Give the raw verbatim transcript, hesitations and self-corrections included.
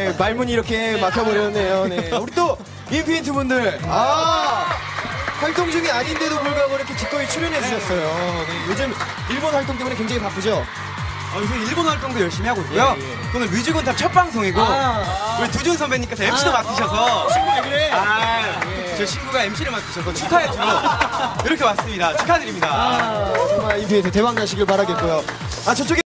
네, 말문이 이렇게 막혀버렸네요. 네. 우리 또 인피니트 분들, 아, 활동 중이 아닌데도 불구하고 이렇게 기꺼이 출연해 주셨어요. 네, 요즘 일본 활동 때문에 굉장히 바쁘죠? 어, 요새 일본 활동도 열심히 하고 있고요. 예, 예. 오늘 뮤직온탑 첫 방송이고 아, 우리 두준 선배님께서 엠시도 맡으셔서 친구 왜 그래? 아, 예. 저 친구가 엠시를 맡으셔서 축하해 주러 이렇게 왔습니다. 축하드립니다. 아, 정말 인피니트 대박 나시길 바라겠고요. 아, 저쪽에